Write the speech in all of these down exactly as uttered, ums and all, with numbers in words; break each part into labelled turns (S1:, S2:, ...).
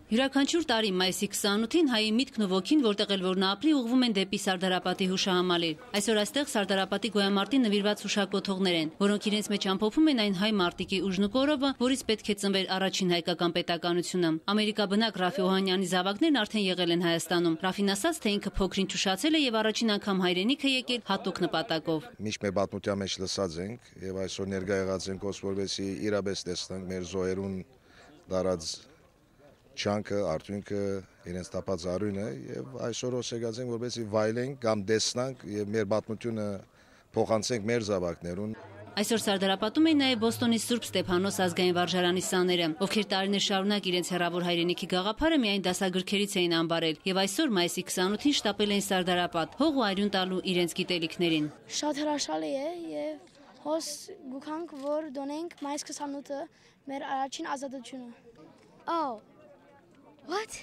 S1: Յուրաքանչյուր տարի մայիսի քսանութին հայի միտքն ու ոգին, որտեղ էլ որ նա ապրի, ուղղվում են դեպի Սարդարապատի հուշահամալիր։ Այսօր այստեղ Սարդարապատի գոյամարտին նվիրված հուշակոթողներ են, որոնք իրենց մեջ ամփոփում են այն հայ մարտիկի ուժն ու կորովը, որից պետք է ծնվեր առաջին հայկական պետականությունը։ Ամերիկաբնակ Ռաֆի Օհանյանի զավակներն արդեն եղել են Հայաստանում։ Ռաֆին ասաց, թե ինքը փոքրինչ ուշացել է եւ առաջին անգամ հայրենիք է եկել հատուկ նպատակով։
S2: Միշտ մեր պատմության մեջ լսած ենք եւ այսօր ներկա եղած ենք, որպեսզի իրապես տեսնենք մեր զոհերուն դարած չանքը, արդյունքը, իրենց տապած արյունը եւ այսօր ոսեգած ենք, որպեսզի վայելենք կամ տեսնանք եւ մեր պատմությունը փոխանցենք մեր զավակներուն։
S1: Այսօր Սարդարապատում էին նաև Բոստոնի Սուրբ Ստեփանոս ազգային վարժարանի սաները, ովքեր տարիներ շարունակ իրենց հեռավոր հայրենիքի գաղափարը միայն դասագրքերից էին անբարել եւ այսօր մայիսի քսանութին շտապել էին Սարդարապատ, հող ու արյուն տալու իրենց գիտելիքներին։
S3: Շատ հրաշալի է եւ հոս գուքանք, որ դոնենք մայիսի քսանութը մեր առաջին ազատությունը։
S4: Oh. What?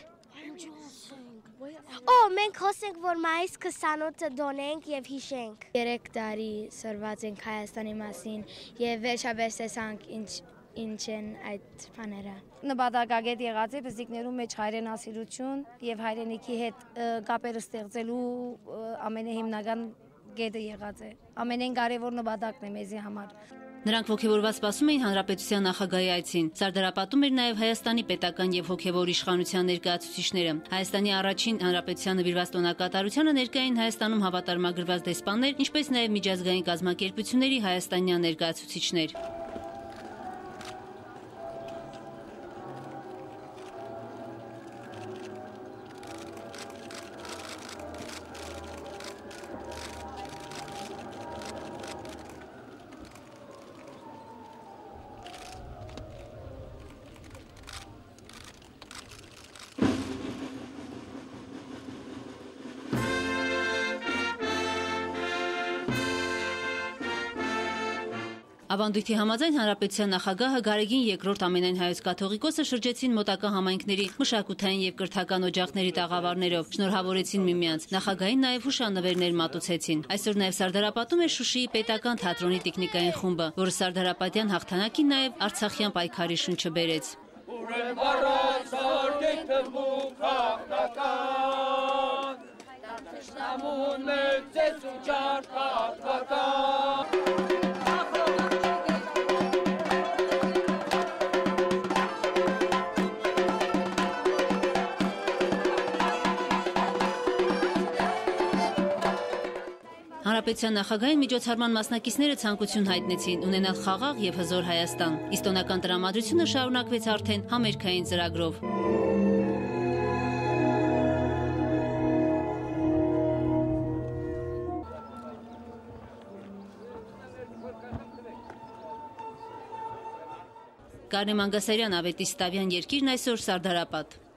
S4: Oh, մենք խոսենք, որ մայիսի քսանութը դոնենք եւ հիշենք։
S5: Երեք տարի սրված ենք Հայաստանի մասին եւ վերջապես տեսանք ինչ ինչ են այդ բաները։
S6: Նպատակագետ եղած է բզիկներու մեջ հայրենասիրություն եւ հայրենիքի հետ կապերը ստեղծելու ամենահիմնական գետը եղած է։ Ամենեն կարևոր նպատակն է մեզի համար։
S1: Նրանք ոգևորված սպասում էին հանրապետության նախագահի այցին։ Սարդարապատում էր նաև Հայաստանի պետական եւ հոգևոր իշխանության ներկայացուցիչները։ Հայաստանի առաջին հանրապետության նվիրված տոնակատարությանը ներկա էին Հայաստանում հավատարմագրված դեսպաններ, ինչպես նաև միջազգային կազմակերպությունների հայաստանյան ներկայացուցիչներ։ Ավանդույթի համաձայն հանրապետության նախագահը Գարեգին երկրորդ ամենայն հայոց կաթողիկոսը շրջեցին մոտակա համայնքների մշակութային եւ կրթական օջախների տաղավարներով, շնորհավորեցին միմյանց։ Նախագահին նաեւ հուշանվերներ մատուցեցին։ Այսօր նաեւ Սարդարապատում է Շուշիի պետական թատրոնի տեխնիկային խումբը, որը Սարդարապատյան հաղթանակին նաեւ արցախյան պայքարի շունչը բերեց։ Հանրապետության նախագահային միջոցառման մասնակիցները ցանկություն հայտնեցին ունենալ խաղաղ եւ հզոր Հայաստան։ Իստոնական տրամադրությունը շարունակվեց արդեն համերգային ծրագրով։ Կարնե Մանգասարյան, Ավետիս Տավյան, Երկիրն այսօր Սարդարապատ։